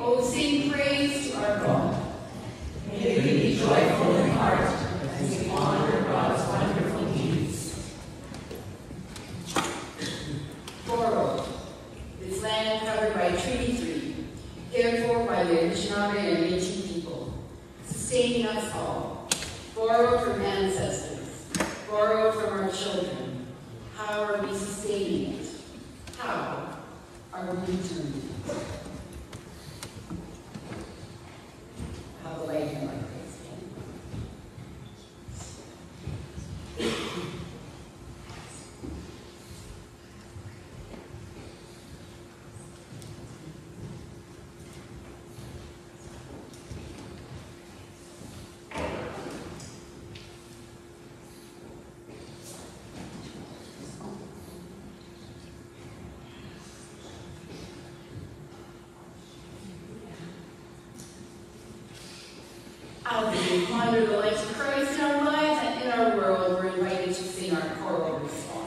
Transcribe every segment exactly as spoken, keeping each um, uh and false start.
Oh, sing praise to our God. May we be joyful in heart as we honor God's wonderful deeds. Goro, this land covered by Treaty three, cared for by the Anishinaabe and Métis people, sustaining us all. Borrow from ancestors, borrow from our children. How are we sustaining it? How are we returning it? How the light in my face. As we ponder the light of Christ in our lives and in our world, we're invited to sing our choral response.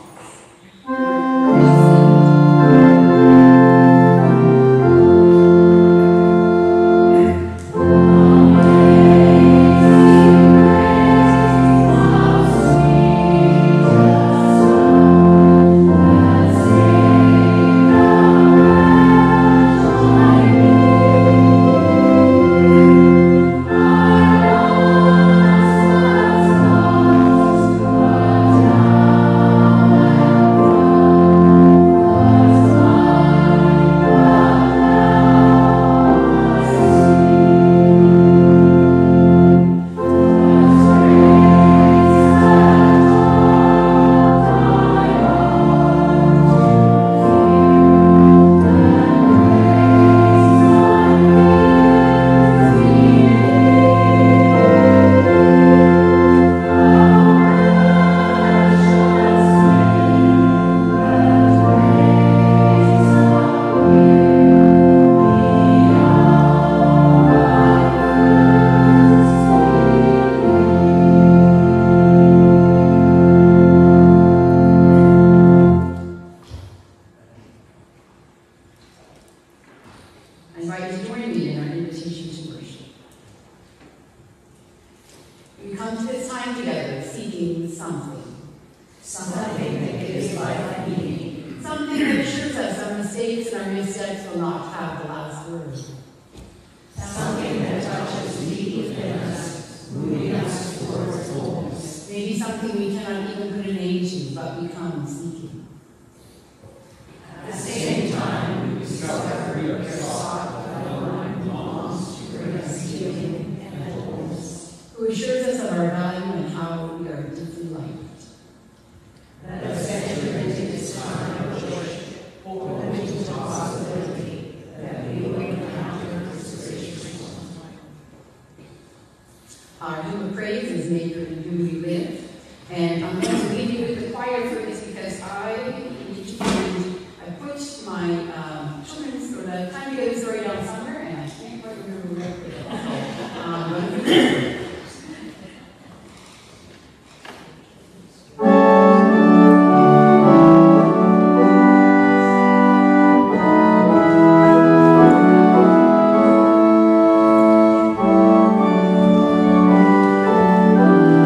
Thank you.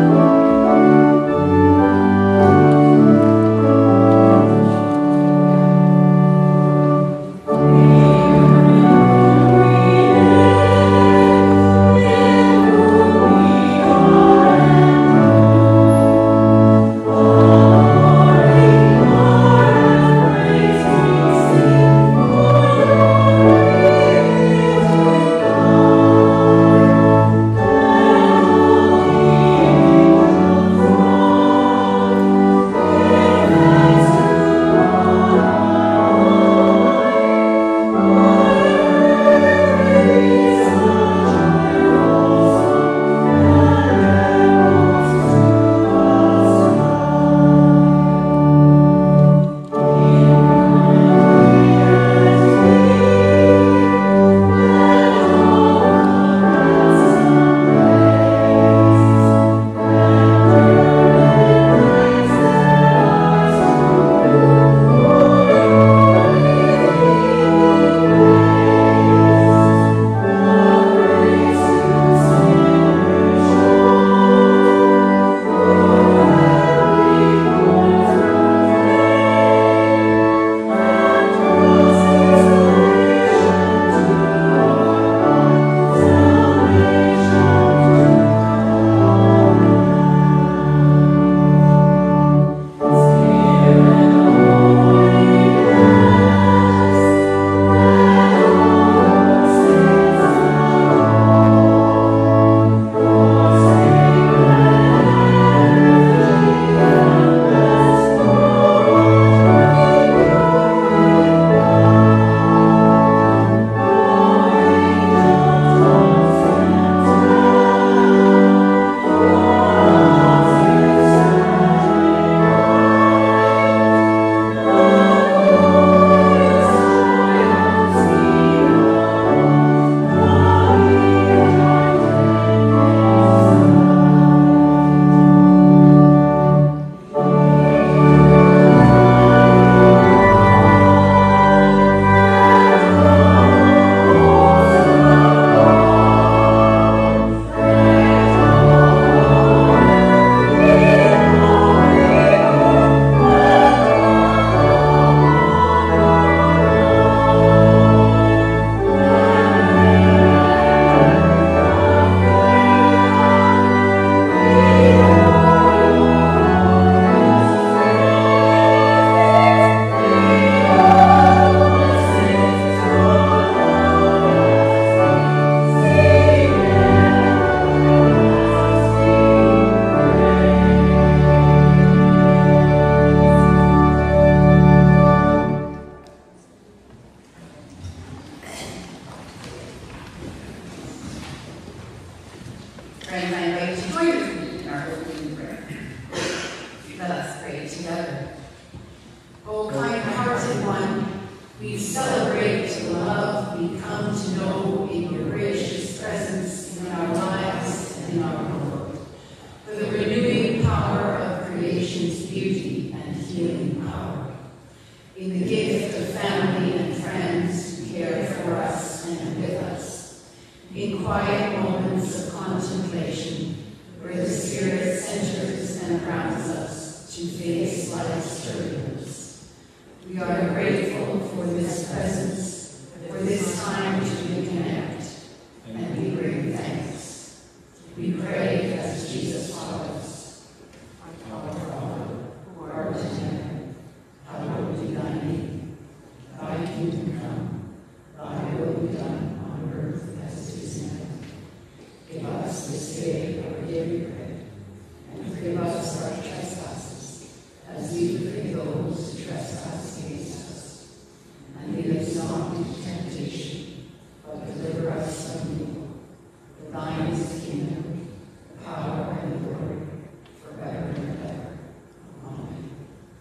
We celebrate the love we come to know in your gracious presence in our lives and in our world. For the renewing power of creation's beauty and healing power. In the gift of family and friends who care for us and with us. In quiet moments of contemplation where the Spirit centers and grounds us to face life's turbulence. We are grateful for this presence, for this time to reconnect, and we bring thanks. We pray as Jesus taught us. Our Father, who art in heaven, hallowed be thy name. Thy kingdom come, thy will be done on earth as it is in heaven. Give us this day our daily bread, and forgive us our trespasses, as we forgive those who trespass against us. And lead us not into temptation, but deliver us from evil. For thine is the kingdom, the power, and the glory, forever and ever. Amen.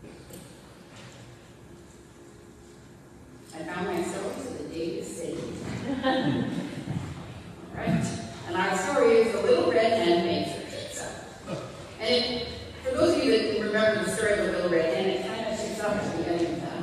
I found myself to the day of saved. All right. And our story is the little red hen makes a pizza. And it, for those of you that remember the story of the little red hen, it kind of shoots up at the end of that.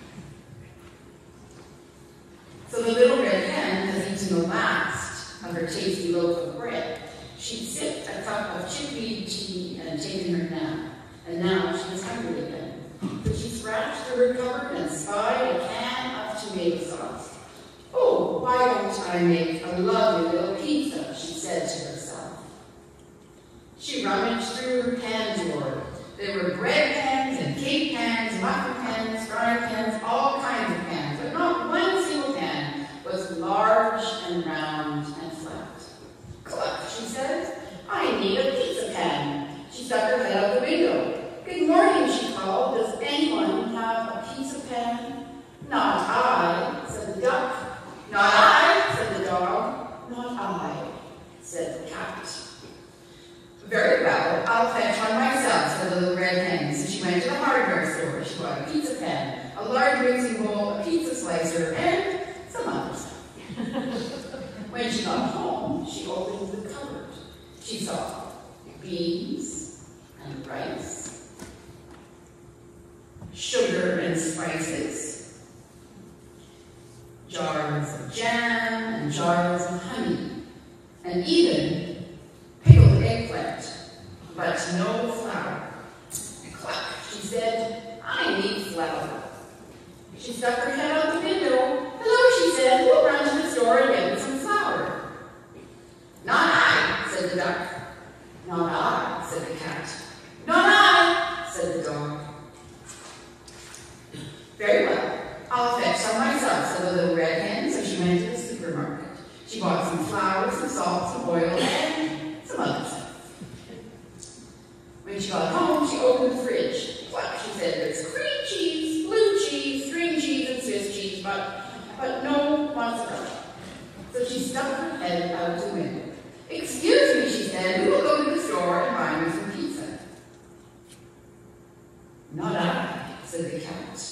So the little red hen has eaten the last of her tasty loaf of bread. She'd sipped a cup of chickweed tea and taken her nap. And now she was hungry again. So she scratched through her cupboard and spied a can of tomato sauce. Oh, why don't I make a lovely little pizza, she said to herself. She rummaged through her pan drawer. There were bread pans and cake pans, muffin pans, frying pans, all kinds of pans, but not one single pan was large and round and flat. Cluck, she said, I need a pizza pan. She stuck her head out the window. Good morning, she called. Does anyone have a pizza pan? Not I, said the duck. Not I, said the dog. Not I, said the cat. Very well, I'll fetch one myself, said the little red hen. So she went to the hardware store. She bought a pizza pan, a large mixing bowl, a pizza slicer, and some other stuff. When she got home, she opened the cupboard. She saw beans and rice, sugar and spices, jars of jam and jars of honey, and even pickled eggplant, but no flour. Cluck, she said, I need flour. She stuck her head out the window. Hello, she said, we'll run to the store and get some flour. Not I, said the duck. Not I, said the cat. Not I, said the dog. Very well, I'll fetch some myself, said the little red hen, so she went to the supermarket. She bought some flour, some salt, some oil, and some other stuff. When she got home, she opened the fridge. Well, she said, there's cream cheese, blue cheese, string cheese, and Swiss cheese, but, but no mozzarella. So she stuck her head out the window. Excuse me, she said, we will go to the store and buy me some pizza. Not I, said the cat.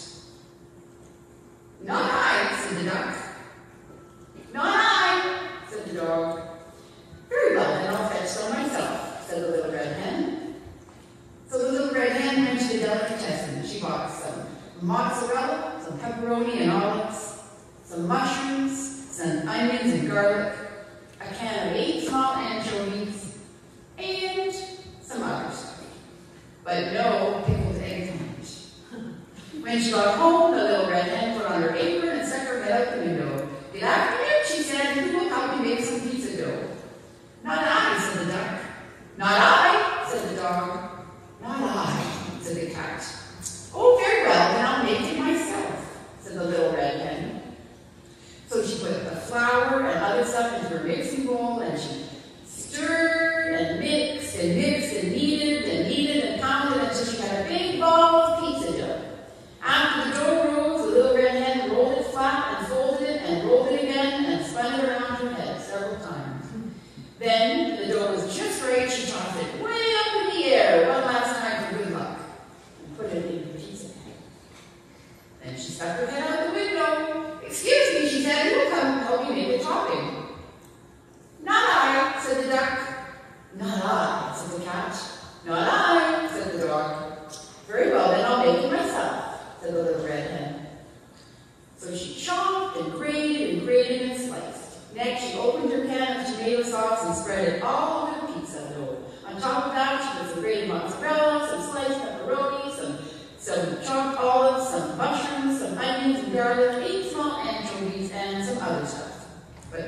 Not I, said the duck. Not I, said the dog. Very well, then I'll fetch some myself, said the little red hen. So the little red hen went to the delicatessen. She bought some mozzarella, some pepperoni and olives, some mushrooms, some onions and garlic, a can of eight small anchovies, and some other stuff. But no pickled eggplant. When she got home, the little red hen put on her apron and stuck her head out the window. Good afternoon, she said, who will help me make some pizza dough? Not I, said the duck. Not I, said the dog. Not I, said the cat. Oh, very well, then I'll make it myself, said the little red hen. So she put the flour and other stuff into her mixing bowl, and she stirred and mixed and mixed and kneaded and kneaded and pounded until she had a big ball of pizza dough. After the dough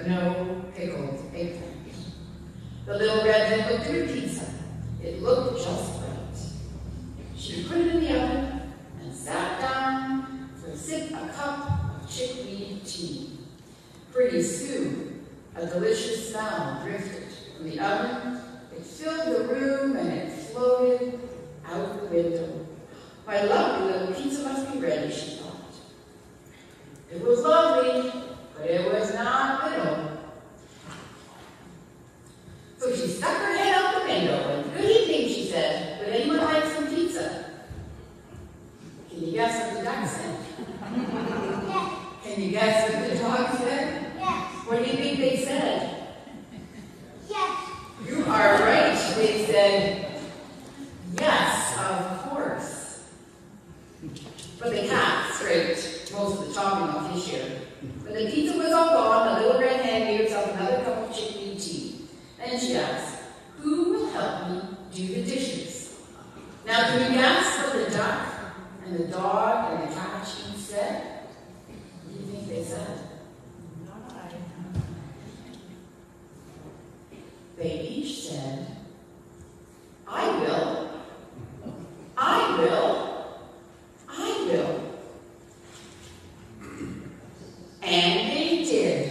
but no pickled eggplant. The little redhead looked at her pizza. It looked just right. She put it in the oven and sat down to sip a cup of chickweed tea. Pretty soon, a delicious smell drifted from the oven. It filled the room and it floated out the window. My lovely little pizza must be ready, she thought. It was lovely, but it was not little. So she stuck her head out the window and, "Good evening," she said. "Would anyone like some pizza?" Can you guess what the duck said? Yes. Can you guess what the dog said? Yes. What do you think they said? Yes. You are right. They said, "Yes, of course." But the cat scraped most of the chopping off his share. When the pizza was all gone, the little red hen made herself another cup of chickweed tea. Then she asked, "Who will help me do the dishes?" Now, can you guess what the duck and the dog and the cat each said? What do you think they said? They each said, "I will, I will, I will." And they did.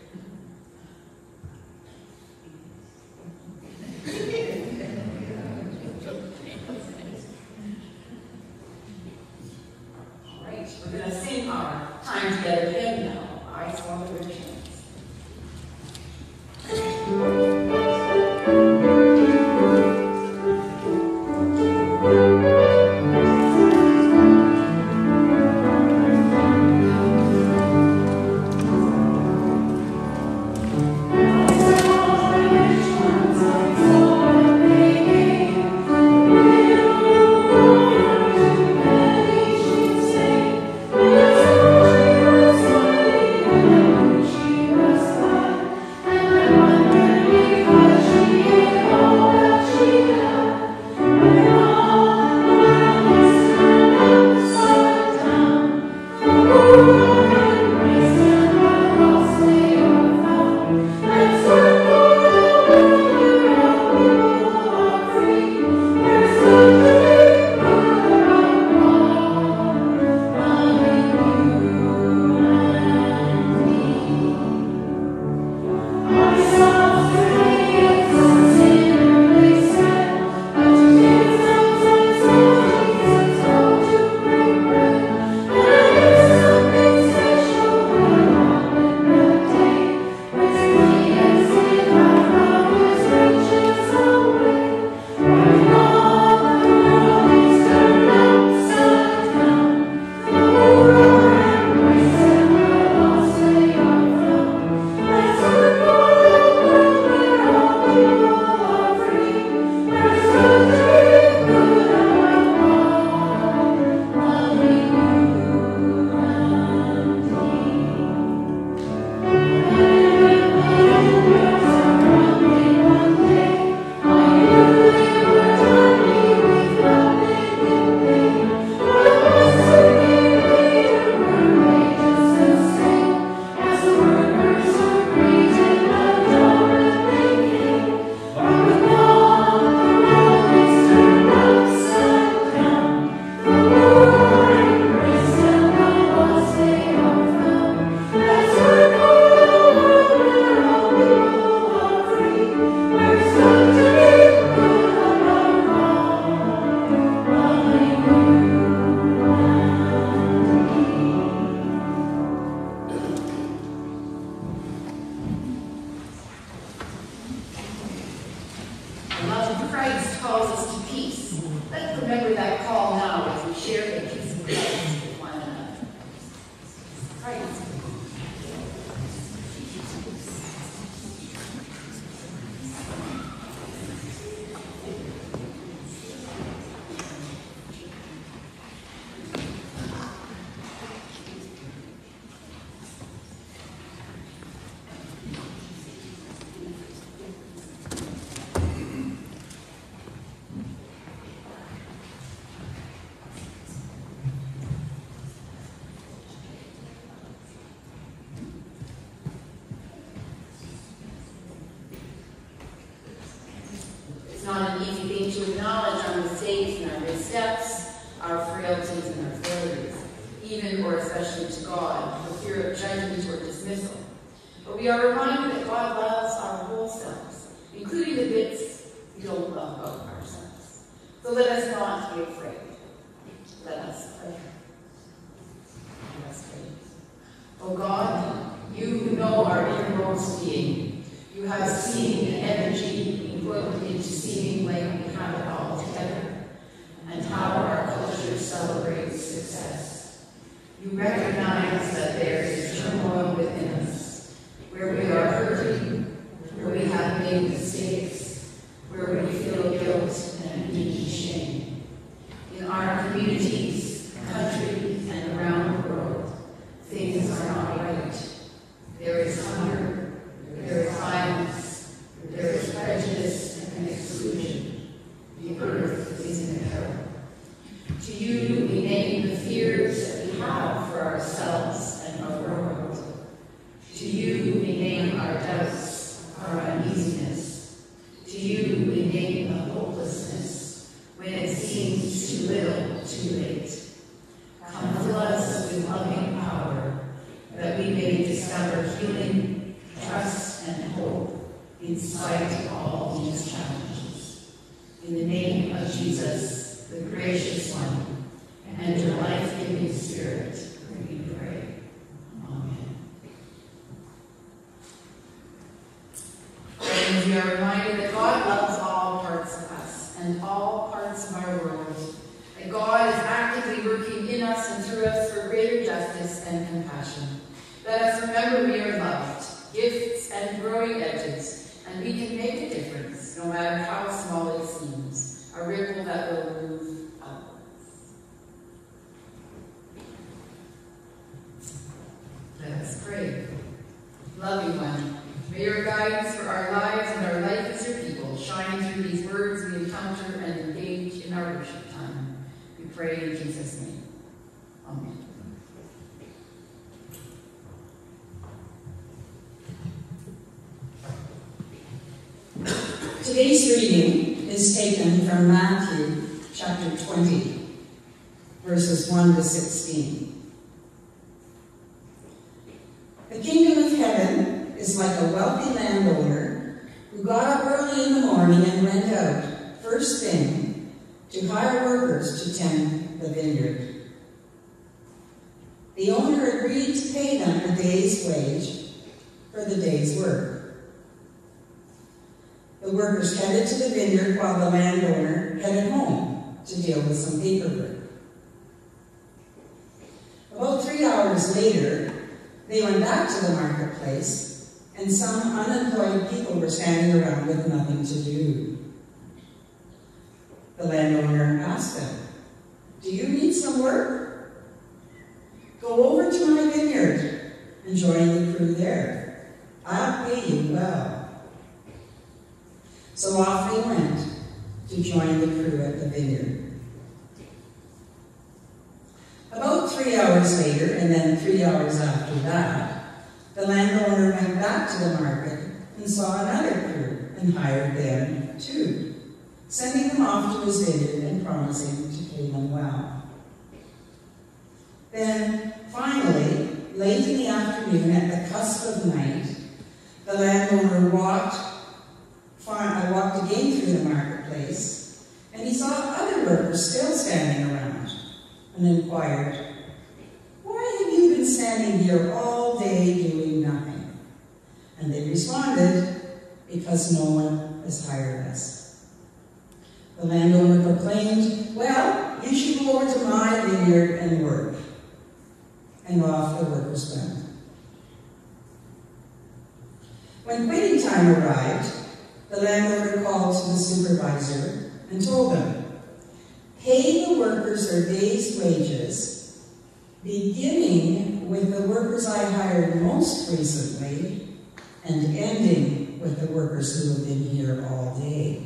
All right, we're going to sing our time together hymn now. I Swallow the Chance. our frailties and our failures, even or especially to God, for fear of judgment or dismissal. But we are reminded that God loves our whole selves, including the bits we don't love about ourselves. So let us not be afraid. Let us pray. Let us pray. O God, you who know our innermost being, you have seen the energy we put into seeming like we have it all together, and how our culture celebrates success. You recognize that there is turmoil within us, where we are hurting, where we have made mistakes, where we feel guilt and even shame. In our communities, countries, and around the world, things are not right. There is hunger, there is violence, there is prejudice and exclusion. The earth is in peril. To you we name the fears that we have for ourselves and our world. To you we name our doubts, our uneasiness. To you we name the hopelessness when it seems too little, too late. Come fill us with loving power, that we may discover healing, trust, and hope in spite of all these challenges. In the name of Jesus, the gracious one, and your life-giving Spirit, we pray. Amen. Friends, we are reminded that God loves all parts of us and all parts of our world. That God is actively working in us and through us for greater justice and compassion. Let us remember we are loved, gifts and growing edges, and we can make a difference, no matter how small it seems, a ripple that will move outwards. Let us pray. Loving one, may your guidance for our lives and our life as your people shine through these words we encounter and engage in our worship time. We pray in Jesus' name. Amen. Today's reading is taken from Matthew chapter twenty, verses one to sixteen. The kingdom of heaven is like a wealthy landowner who got up early in the morning and went out, first thing, to hire workers to tend the vineyard. The owner agreed to pay them a day's wage for the day's work. The workers headed to the vineyard while the landowner headed home to deal with some paperwork. About three hours later, they went back to the marketplace, and some unemployed people were standing around with nothing to do. The landowner asked them, "Do you need some work? Go over to my vineyard and join the crew there. I'll pay you well." So off they went to join the crew at the vineyard. About three hours later, and then three hours after that, the landowner went back to the market and saw another crew and hired them too, sending them off to his vineyard and promising to pay them well. Then, finally, late in the afternoon at the cusp of night, the landowner walked I walked again through the marketplace, and he saw other workers still standing around, and inquired, "Why have you been standing here all day doing nothing?" And they responded, "Because no one has hired us." The landowner proclaimed, "Well, you should go over to my vineyard and work." And off the workers went. When quitting time arrived, the landowner called to the supervisor and told him, "Pay the workers their day's wages, beginning with the workers I hired most recently, and ending with the workers who have been here all day."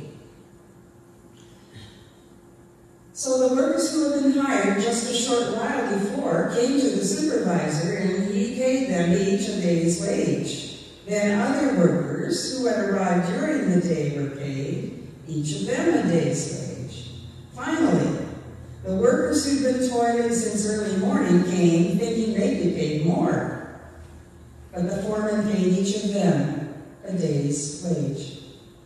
So the workers who had been hired just a short while before came to the supervisor, and he paid them each a day's wage. Then other workers who had arrived during the day were paid, each of them a day's wage. Finally, the workers workers who'd been toiling since early morning came thinking they'd be paid more. But the foreman paid each of them a day's wage.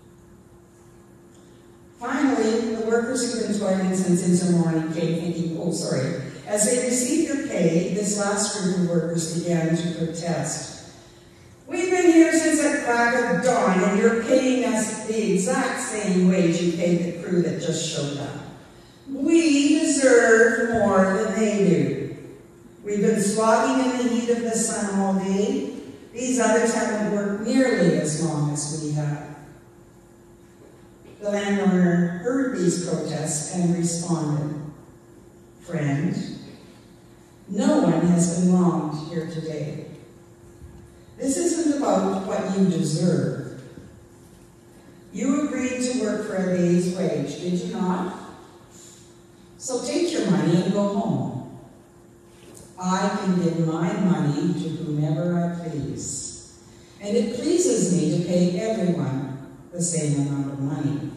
Finally, the workers who'd been toiling since into morning came thinking, oh, sorry. As they received their pay, this last group of workers began to protest. We've been here since the crack of dawn, and you're paying us the exact same wage you paid the crew that just showed up. We deserve more than they do. We've been slogging in the heat of the sun all day. These others haven't worked nearly as long as we have. The landowner heard these protests and responded, friend, no one has been wronged here today. This isn't about what you deserve. You agreed to work for a day's wage, did you not? So take your money and go home. I can give my money to whomever I please. And it pleases me to pay everyone the same amount of money.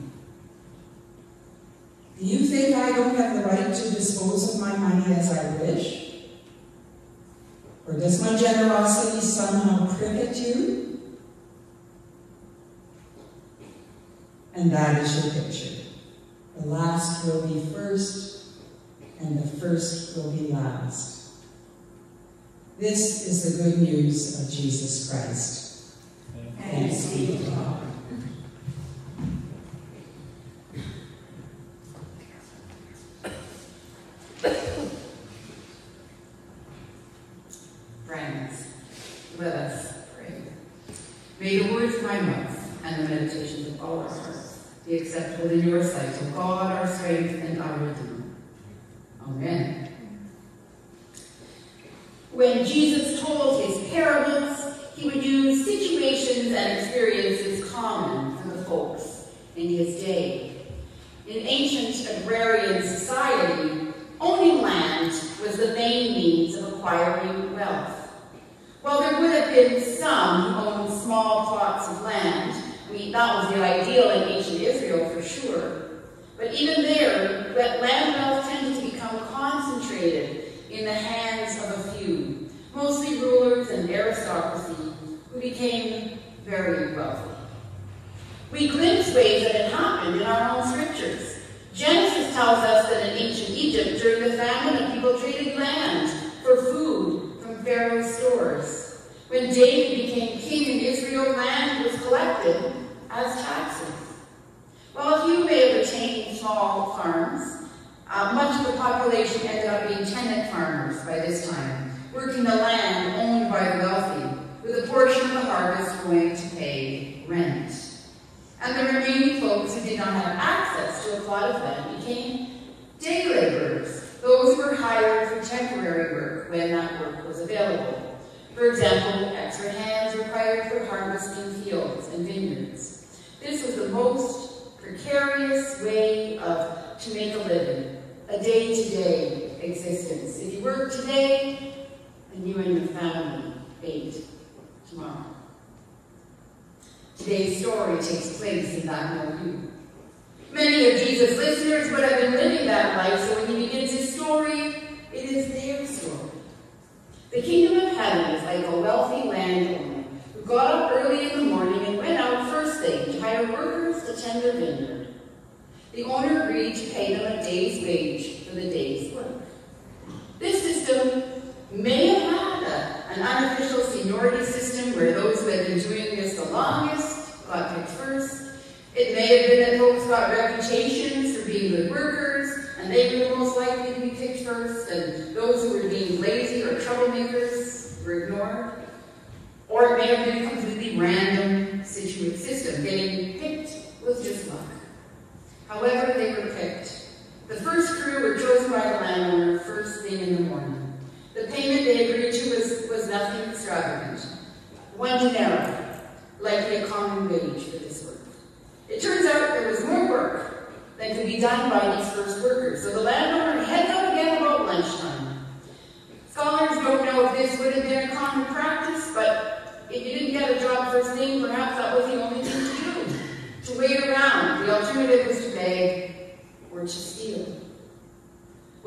Do you think I don't have the right to dispose of my money as I wish? Or does my generosity somehow prick at you? And that is your picture. The last will be first, and the first will be last. This is the good news of Jesus Christ. Thanks be to God. Friends, let us pray. May the words of my mouth and the meditations of all our hearts be acceptable in your sight, O God, our strength and our Redeemer. Amen. When Jesus told his parables, he would use situations and experiences common for the folks in his day. In ancient agrarian society, owning land was the main means of acquiring wealth. While there would have been some who owned small plots of land, I mean, that was the ideal in ancient Israel for sure. But even there, land wealth tended to become concentrated in the hands of a few, mostly rulers and aristocracy, who became very wealthy. We glimpse ways that it happened in our own scriptures. Genesis tells us that in ancient Egypt, during the famine, the people traded land for food from Pharaoh's stores. When David became king in Israel, land was collected as taxes. While a few may have attained small farms, uh, much of the population ended up being tenant farmers by this time, working the land owned by the wealthy, with a portion of the harvest going to pay rent. And the remaining folks who did not have access to a plot of land became day laborers, those who were hired for temporary work when that work was available. For example, extra hands required for harvesting fields and vineyards. This was the most precarious way of to make a living, a day-to-day existence. If you work today, then you and your family ate tomorrow. Today's story takes place in that milieu. Many of Jesus' listeners would have been living that life, so when he begins his story, it is their story. The kingdom of heaven is like a wealthy landowner who got up early in the morning and went out first thing to hire workers to tend their vineyard. The owner agreed to pay them a day's wage for the day's work. This system may have had a, an unofficial seniority system where those who had been doing this the longest got picked first. It may have been that folks got reputations for being good workers, and they were the most likely to be picked first, and those who were deemed lazy or troublemakers were ignored. Or it may have been a completely random situ- system. Getting picked was just luck. However they were picked, the first crew were chosen by the landowner first thing in the morning. The payment they agreed to was, was nothing extravagant. One denarii, likely a common wage for this work. It turns out there was more work than could be done by these first workers, so the landowner headed out again about lunchtime. Scholars don't know if this would have been a common practice, but if you didn't get a job first thing, perhaps that was the only thing to do. To wait around. The alternative was to beg or to steal. Well, this is a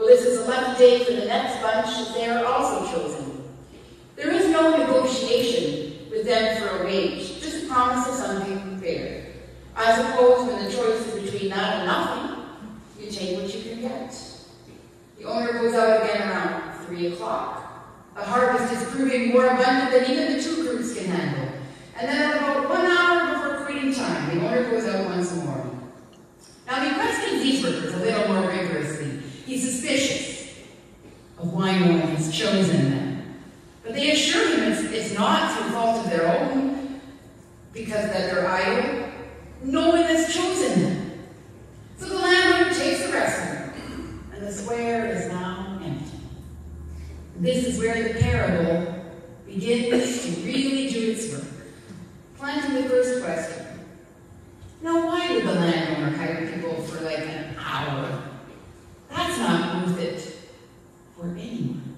a lucky day for the next bunch as they are also chosen. There is no negotiation with them for a wage, just a promise of something fair. I suppose when the choice is between that and nothing, you take what you can get. The owner goes out again around three o'clock. The harvest is proving more abundant than even the two crews can handle. And then at about one hour before quitting time, the owner goes out once more. Now he questions these workers a little more rigorously. He's suspicious of why no one has chosen them. But they assure him it's, it's not through fault of their own, because that they're idle. No one has chosen them. So the landowner takes the rest of them, and the square is now empty. This is where the parable begins to really do its work. Planting the first question. Now, why would the landowner hire people for like an hour? That's not worth it for anyone.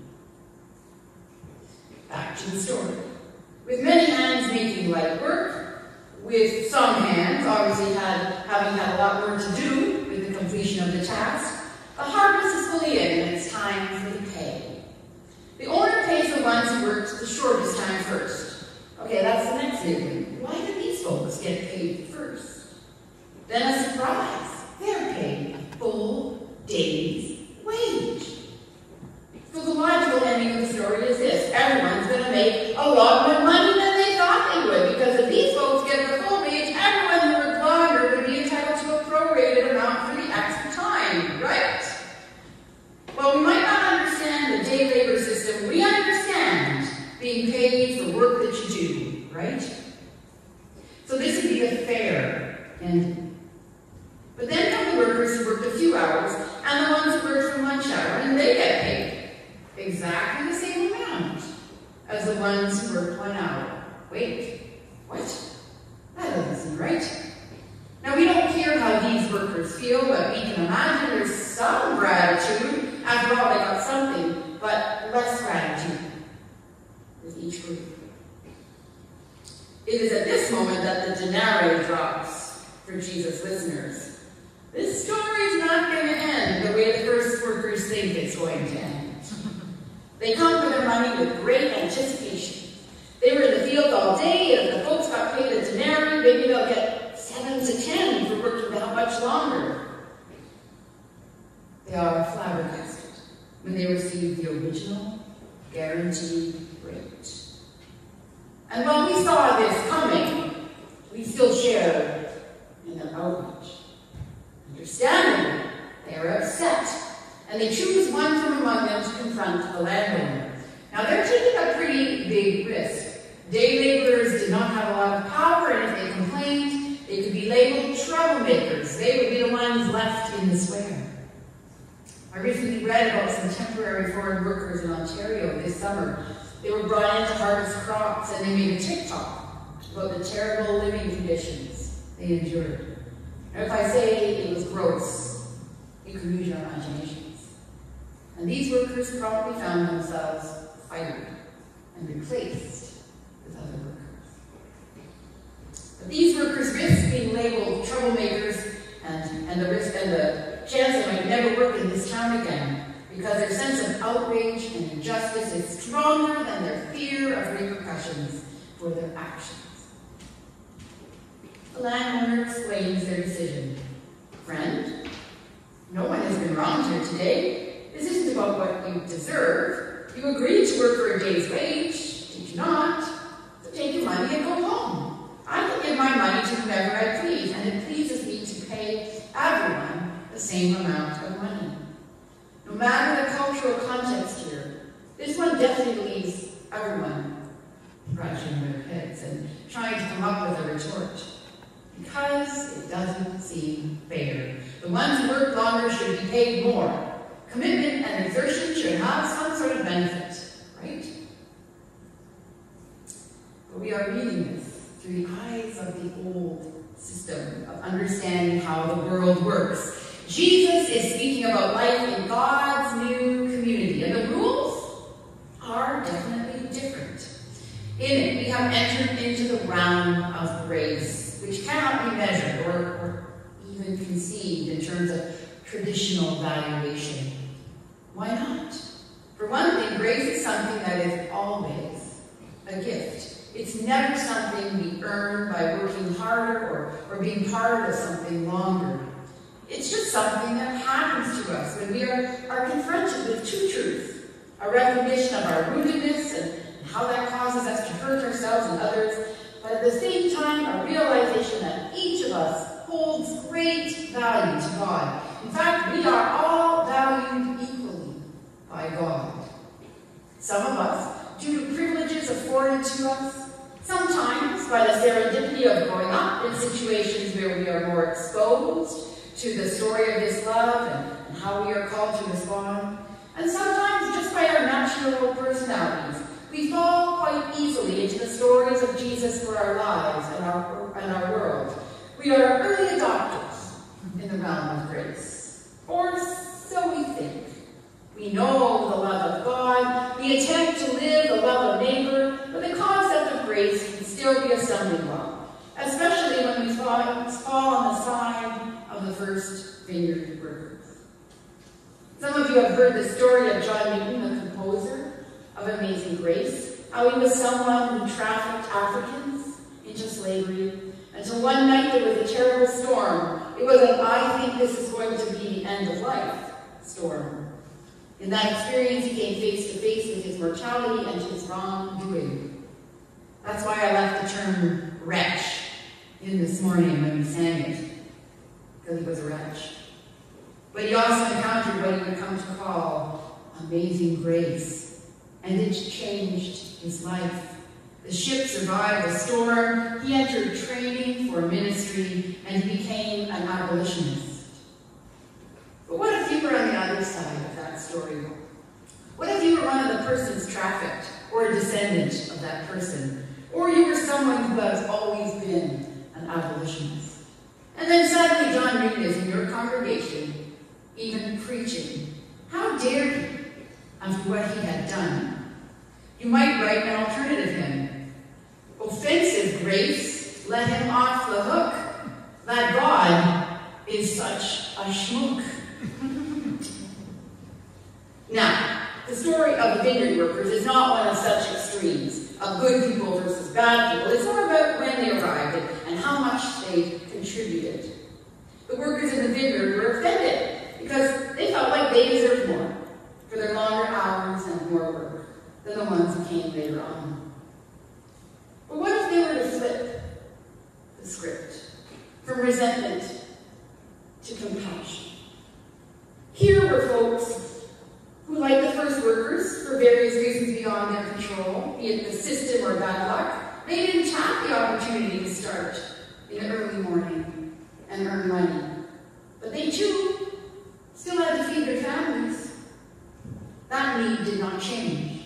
Back to the story. With many hands making light work, with some hands obviously had, having had a lot more to do with the completion of the task, the harvest is fully in and it's time for the pay. The owner pays the ones who worked the shortest time first. Okay, that's the next big thing. Why did these folks get paid first? Then a surprise. They're paid a full day's wage. So the logical ending of the story is this. Everyone's going to make a lot more money than they thought they would, because if these folks get the full wage, everyone who worked longer would be entitled to a prorated amount for the extra time, right? Well, we might not understand the day labor system. We understand being paid for work that you do, right? So this would be the fair ending. But then come the workers who worked a few hours, and the ones who worked from lunch hour, and they get paid exactly the same amount as the ones who worked one hour. Wait, what? That doesn't seem right. Now, we don't care how these workers feel, but we can imagine there's some gratitude. After all, they got something, but less gratitude with each group. It is at this moment that the denarius drops for Jesus' listeners. This story is not going to end the way the first workers think it's going to end. They come for their money with great anticipation. They were in the field all day, and if the folks got paid a denarius, maybe they'll get seven to ten for working that much longer. They are flabbergasted when they receive the original guaranteed rate. And when we saw this coming, we still shared in their outrage. Understandably, they are upset, and they choose one from among them to confront the landowner. Now, they're taking a pretty big risk. Day laborers did not have a lot of power, and if they complained, they could be labeled troublemakers. They would be the ones left in the square. I recently read about some temporary foreign workers in Ontario this summer. They were brought in to harvest crops, and they made a TikTok about the terrible living conditions they endured. Now, if I say it was gross, you can use your imaginations. And these workers promptly found themselves fired and replaced with other workers. But these workers risk being labeled troublemakers, and, and the risk and the chance they might never work in this town again, because their sense of outrage and injustice is stronger than their fear of repercussions for their actions. The landowner explains their decision. Friend, no one has been wronged here today. This isn't about what you deserve. You agreed to work for a day's wage, did you not? So take your money and go home. I can give my money to whomever I please, and it pleases me to pay everyone the same amount of money. No matter the cultural context here, this one definitely leaves everyone scratching their heads and trying to come up with a retort. Because it doesn't seem fair. The ones who work longer should be paid more. Commitment and exertion should have some sort of benefit, right? But we are reading this through the eyes of the old system of understanding how the world works. Jesus is speaking about life in God's new community, and the rules are definitely different. In it, we have entered into the realm of grace, which cannot be measured or, or even conceived in terms of traditional valuation. Why not? For one thing, grace is something that is always a gift. It's never something we earn by working harder or, or being part of something longer. It's just something that happens to us when we are, are confronted with two truths, a recognition of our rootedness and how that causes us to hurt ourselves and others, but at the same time, a realization that each of us holds great value to God. In fact, we are all valued equally by God. Some of us, due to privileges afforded to us, sometimes by the serendipity of growing up in situations where we are more exposed to the story of this love and, and how we are called to respond, and sometimes just by our natural personalities, we fall quite easily into the stories of Jesus for our lives and our, and our world. We are early adopters in the realm of grace, or so we think. We know the love of God, we attempt to live the love of neighbor, but the concept of grace can still be a stumbling block, especially when we fall, fall on the side of the first vineyard workers. Some of you have heard the story of John Newton, the composer of Amazing Grace, how he was someone who trafficked Africans into slavery, until one night there was a terrible storm. It was an I think this is going to be the end of life storm. In that experience, he came face to face with his mortality and his wrongdoing. That's why I left the term wretch in this morning when we sang it, because he was a wretch. But he also encountered what he would come to call amazing grace, and it changed his life. The ship survived the storm, he entered training for ministry, and he became an abolitionist. But what if you were on the other side of that story? What if you were one of the persons trafficked, or a descendant of that person? Or you were someone who has always been an abolitionist? And then suddenly John Newton is in your congregation, even preaching. How dare you, after what he had done? You might write an alternative hymn. Offensive grace, let him off the hook. That God is such a schmook. Now, the story of the vineyard workers is not one of such extremes, of good people versus bad people. It's more about when they arrived and how much they contributed. The workers in the vineyard were offended because they felt like they deserved more for their longer hours and more work than the ones who came later on. But what if they were to flip the script from resentment to compassion? Here were folks who, like the first workers, for various reasons beyond their control, be it the system or bad luck, they didn't have the opportunity to start in the early morning and earn money. But they too still had to feed their families. That need did not change.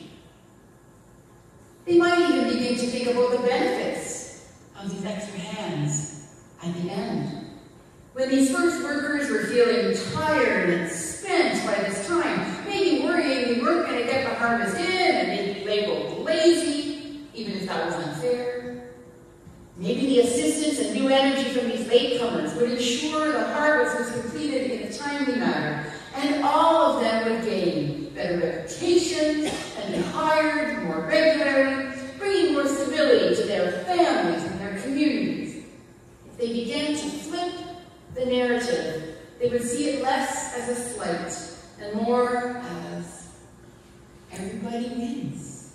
They might even begin to think about the benefits of these extra hands at the end. When these first workers were feeling tired and spent by this time, maybe worrying they weren't going to get the harvest in and they'd be labeled lazy, even if that was unfair. Maybe the assistance and new energy from these latecomers would ensure the harvest was completed in a timely manner, and all of them would gain better reputations and be hired more regularly, bringing more stability to their families and their communities. If they began to flip the narrative, they would see it less as a slight and more as everybody wins.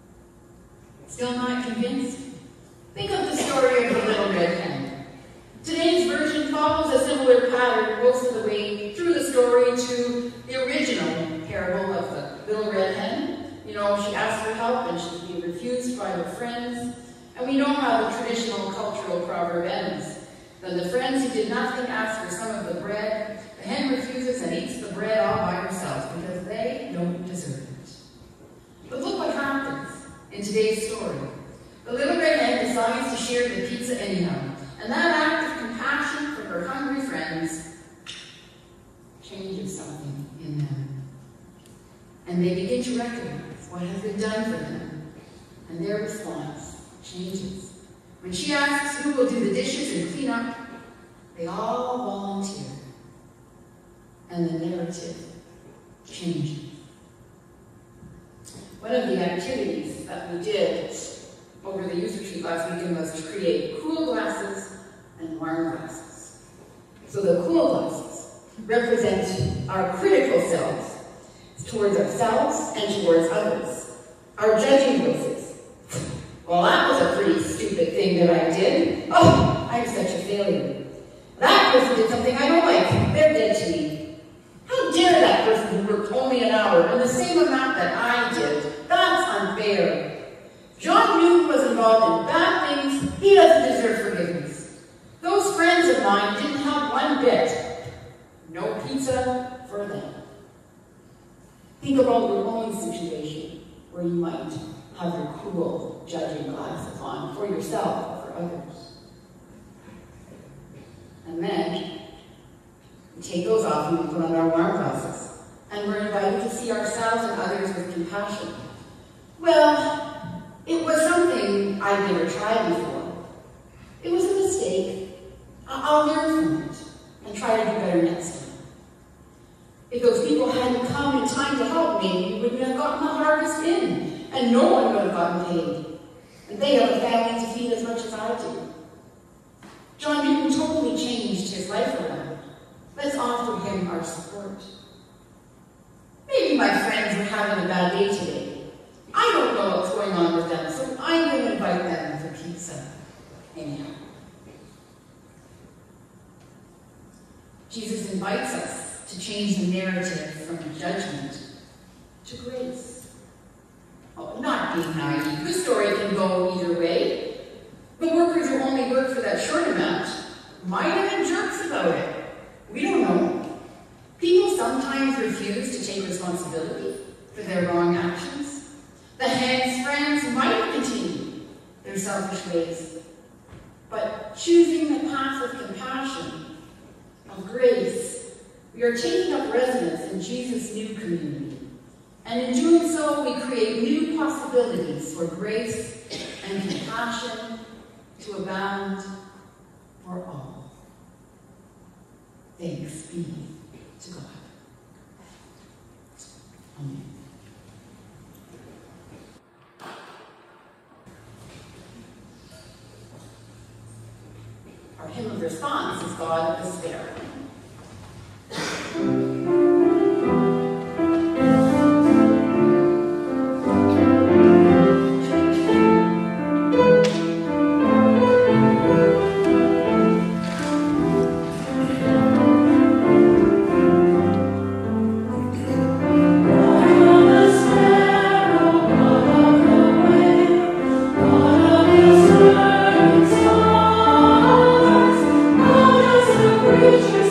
Still not convinced? Think of the story of the Little Red Hen. Today's version follows a similar pattern most of the way through the story to the original parable of the Little Red Hen. You know, she asked for help and she's being refused by her friends. And we know how the traditional cultural proverb ends. Then the friends who did nothing ask for some of the bread. The hen refuses and eats the bread all by herself because they don't deserve it. But look what happens in today's story. The Little Red Hen decides to share the pizza anyhow, and that act of compassion for her hungry friends changes something in them. And they begin to recognize what has been done for them, and their response changes. When she asks who will do the dishes and clean up, they all volunteer. And the narrative changing. One of the activities that we did over the youth retreat last weekend was to create cool glasses and warm glasses. So the cool glasses represent our critical selves towards ourselves and towards others, our judging voices. Well, that was a pretty stupid thing that I did. Oh, I'm such a failure. That person did something I don't like. They're dead to me. How dare that person who worked only an hour and the same amount that I did? That's unfair. John Newton was involved in bad things. He doesn't deserve forgiveness. Those friends of mine didn't have one bit. No pizza for them. Think about your own situation where you might have your cool judging glasses on for yourself or for others. And then we take those off and we put on our warm glasses. And we're invited to see ourselves and others with compassion. Well, it was something I'd never tried before. It was a mistake. I'll learn from it and try to do better next time. If those people hadn't come in time to help me, we wouldn't have gotten the harvest in, and no one would have gotten paid. And they have a family to feed as much as I do. John Newton totally changed his life around. Let's offer him our support. Maybe my friends are having a bad day today. I don't know what's going on with them, so I'm going to invite them for pizza. Anyhow. Jesus invites us to change the narrative from judgment to grace. Oh, not being naive. The story can go either way. The workers who only worked for that short amount might have been jerks about it. We don't know. People sometimes refuse to take responsibility for their wrong actions. The hand's friends might continue their selfish ways. But choosing the path of compassion, of grace, we are taking up residence in Jesus' new community. And in doing so, we create new possibilities for grace and compassion to abound for all. Thanks be to God. Amen. Our hymn of response is God of Despair. Preacher.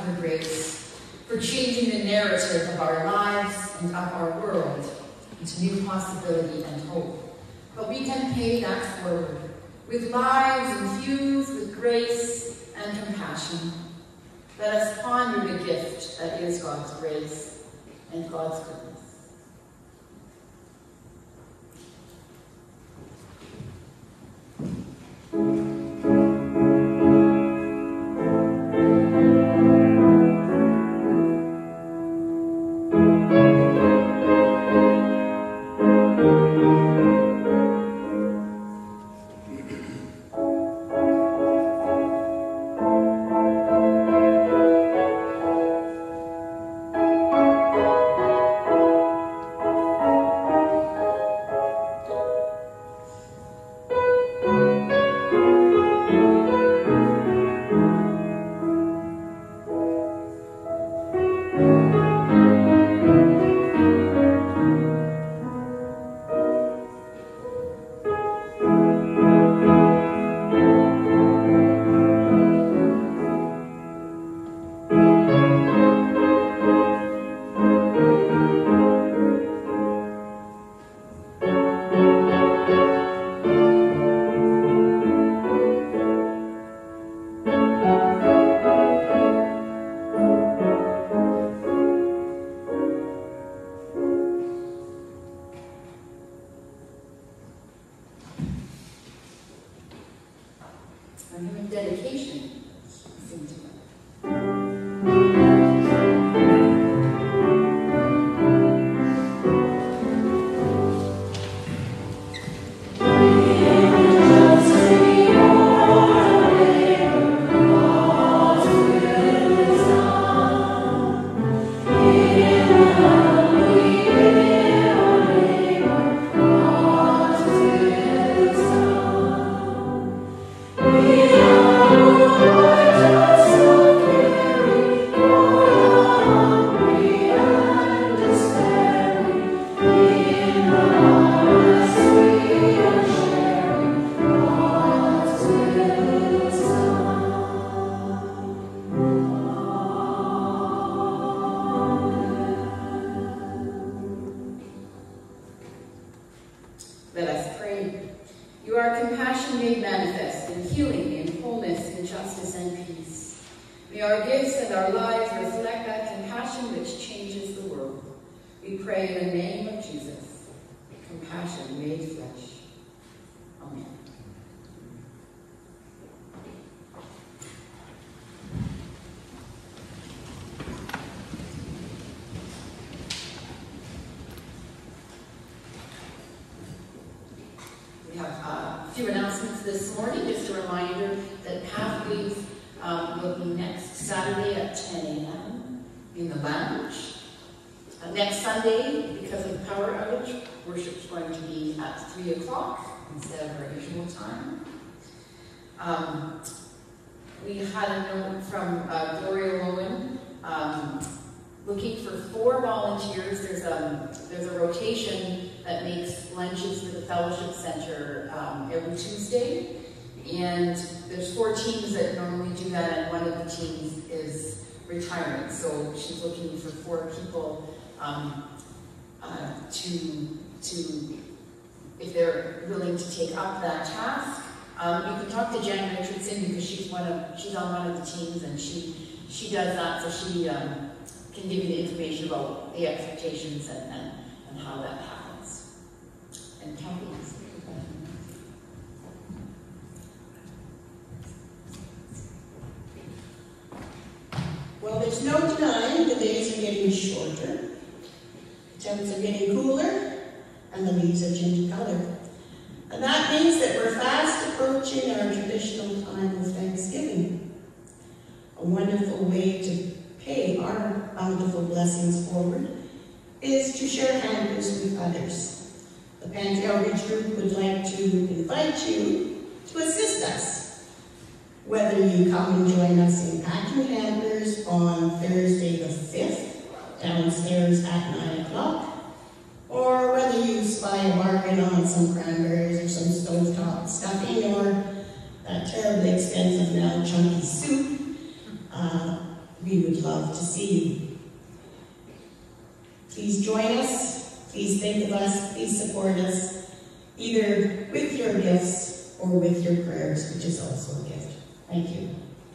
for her grace, for changing the narrative of our lives and of our world into new possibility and hope. But we can pay that forward with lives infused with grace and compassion. Let us ponder the gift that is God's grace and God's goodness. Dedication. Sing to it. Let us pray. You are compassion made manifest in healing, in wholeness, in justice and peace. May our gifts and our lives reflect that compassion which changes the world. We pray in the name of Jesus, compassion made flesh. Amen. We have uh, a few announcements this morning. Just a reminder that Pathways um, will be next Saturday at ten a m in the lounge. Uh, next Sunday, because of the power outage, worship's going to be at three o'clock instead of our usual time. Um, we had a note from uh, Gloria Lowen um, looking for four volunteers. There's a, there's a rotation that makes lunches for the Fellowship Center um, every Tuesday. And there's four teams that normally do that, and one of the teams is retiring. So she's looking for four people um, uh, to, to, if they're willing to take up that task. Um, you can talk to Jen Richardson because she's one of, she's on one of the teams, and she, she does that, so she um, can give you the information about the expectations and, and, and how that happens. And Kathy, well, there's no denying the days are getting shorter, the temps are getting cooler, and the leaves are changing color. And that means that we're fast approaching our traditional time of Thanksgiving. A wonderful way to pay our bountiful blessings forward is to share hampers with others. The Pantry Outreach Group would like to invite you to assist us. Whether you come and join us in packing hampers on Thursday the fifth, downstairs at nine o'clock, or whether you spy a bargain on some cranberries or some stovetop stuffing, or that terribly expensive now chunky soup, uh, we would would love to see you. Please join us, please think of us, please support us, either with your gifts or with your prayers, which is also a gift. Thank you.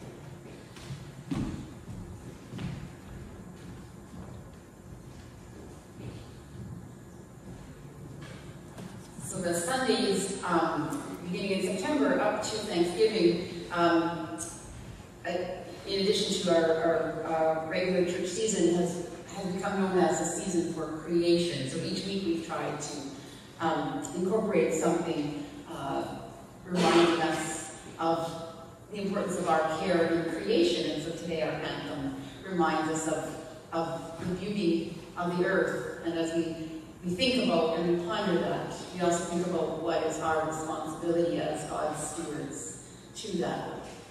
So the Sundays, um, beginning in September up to Thanksgiving, um, uh, in addition to our, our, our regular church season, has, has become known as a season for creation. So each week we've tried to um, incorporate something uh, reminding us of the importance of our care in creation. And so today our anthem reminds us of, of the beauty of the earth. And as we We think about and we ponder that, we also think about what is our responsibility as God's stewards to that.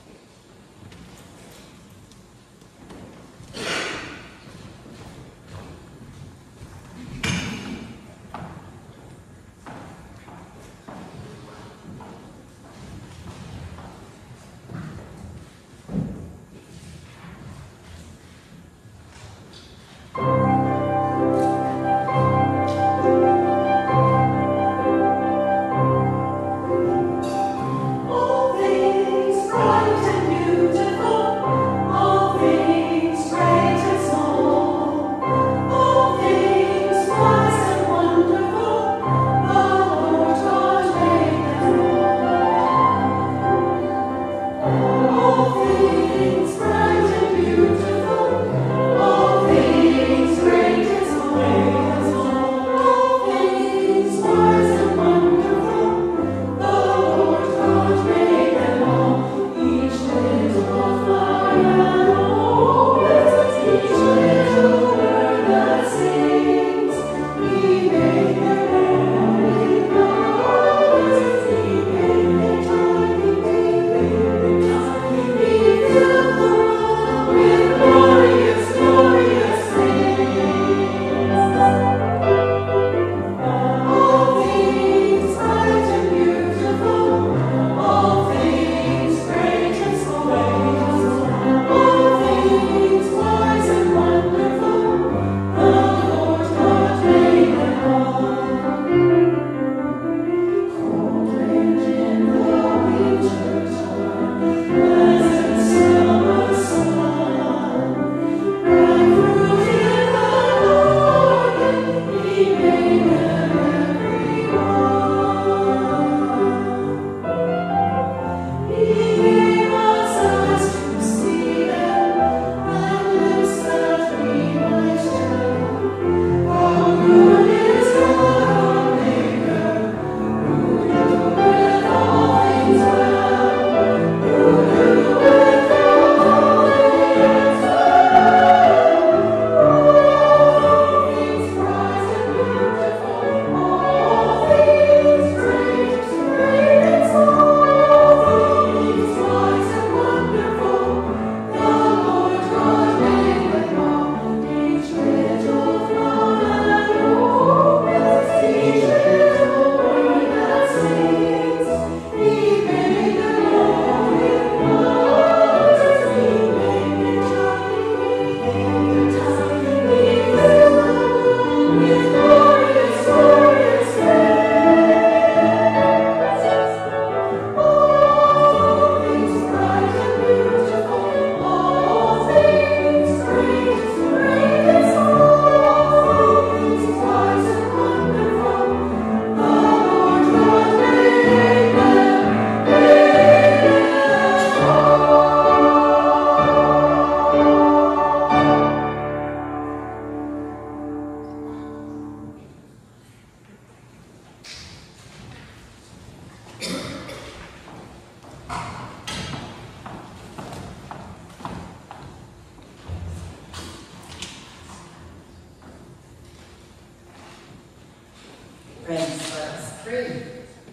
Friends, let us pray.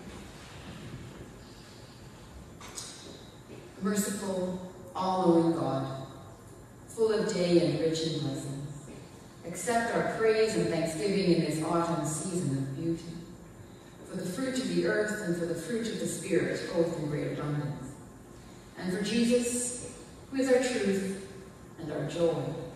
Merciful, all-knowing God, full of day and rich in blessings, accept our praise and thanksgiving in this autumn season of beauty, for the fruit of the earth and for the fruit of the Spirit, both in great abundance, and for Jesus, who is our truth and our joy.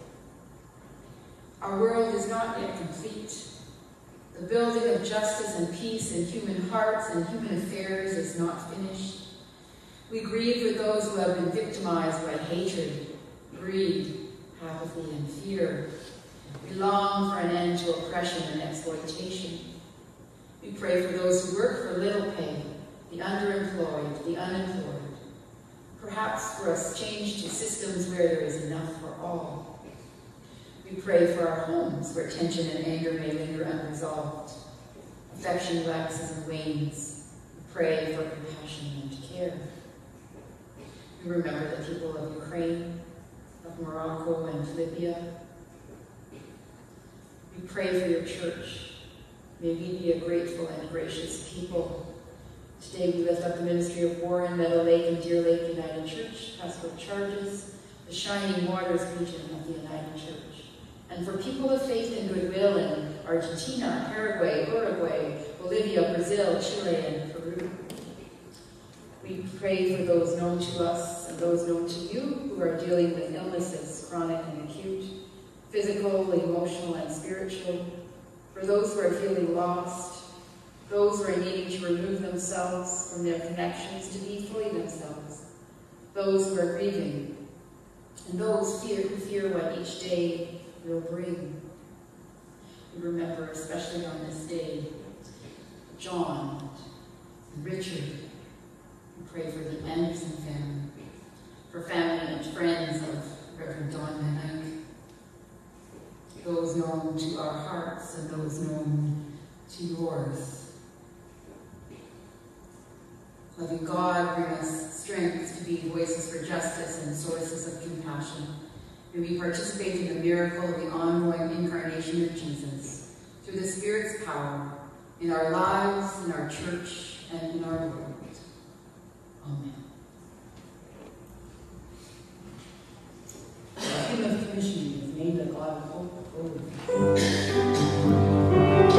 Our world is not yet complete. The building of justice and peace in human hearts and human affairs is not finished. We grieve with those who have been victimized by hatred, greed, apathy, and fear. We long for an end to oppression and exploitation. We pray for those who work for little pay, the underemployed, the unemployed. Perhaps for a change to systems where there is enough for all. We pray for our homes where tension and anger may linger unresolved. Affection waxes and wanes. We pray for compassion and care. We remember the people of Ukraine, of Morocco and Libya. We pray for your church. May we be a grateful and gracious people. Today we lift up the ministry of Warren, Meadow Lake, and Deer Lake United Church, pastoral charges, the Shining Waters region of the United Church, and for people of faith and goodwill in Argentina, Paraguay, Uruguay, Bolivia, Brazil, Chile, and Peru. We pray for those known to us and those known to you who are dealing with illnesses, chronic and acute, physical, emotional, and spiritual, for those who are feeling lost, those who are needing to remove themselves from their connections to be fully themselves, those who are grieving, and those fear, who fear what each day will bring. We remember, especially on this day, John and Richard. We pray for the Anderson family, for family and friends of Reverend Don Van Eyck, those known to our hearts and those known to yours. Loving God, bring us strength to be voices for justice and sources of compassion. May we participate in the miracle of the ongoing incarnation of Jesus through the Spirit's power in our lives, in our church, and in our world. Amen. The hymn of commissioning is named the God of Hope Forward.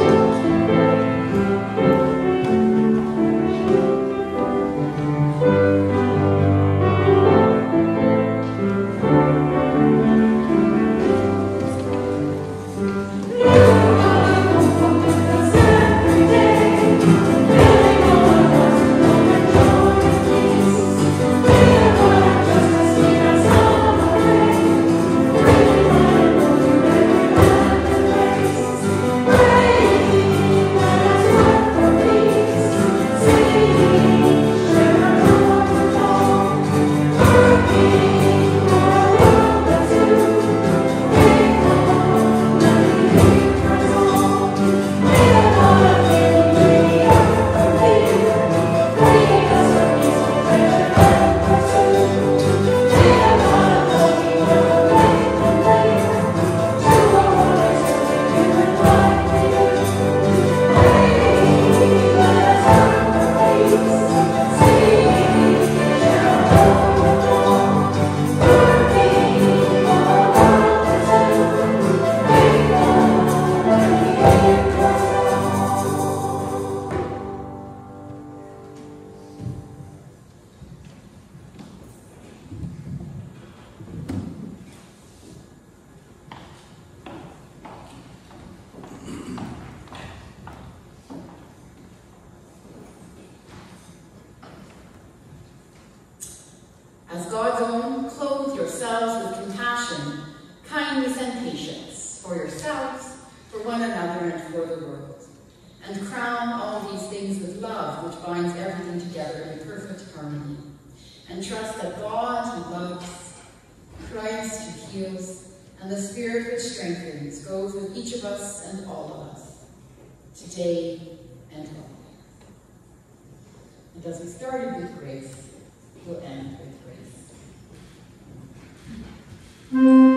As God's own, clothe yourselves with compassion, kindness, and patience for yourselves, for one another, and for the world. And crown all these things with love, which binds everything together in perfect harmony. And trust that God who loves, Christ who heals, and the Spirit which strengthens goes with each of us and all of us, today and always. And as we started with grace, we'll end with grace.